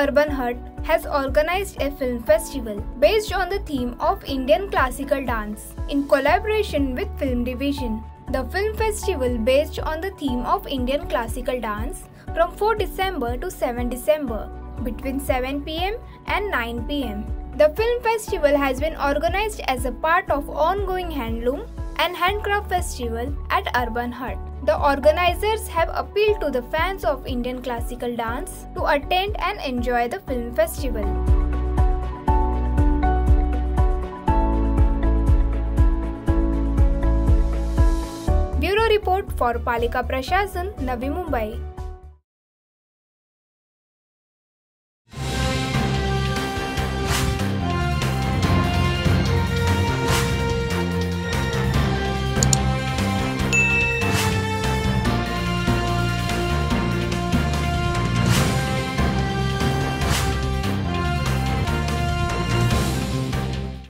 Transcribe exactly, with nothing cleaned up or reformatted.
Urban Hut has organized a film festival based on the theme of Indian classical dance in collaboration with Film Division. The film festival based on the theme of Indian classical dance from fourth December to seventh December between seven p m and nine p m The film festival has been organized as a part of ongoing handloom and handcraft festival at Urban Hut. The organizers have appealed to the fans of Indian classical dance to attend and enjoy the film festival. Bureau report for Palika Prashasan, Navi Mumbai.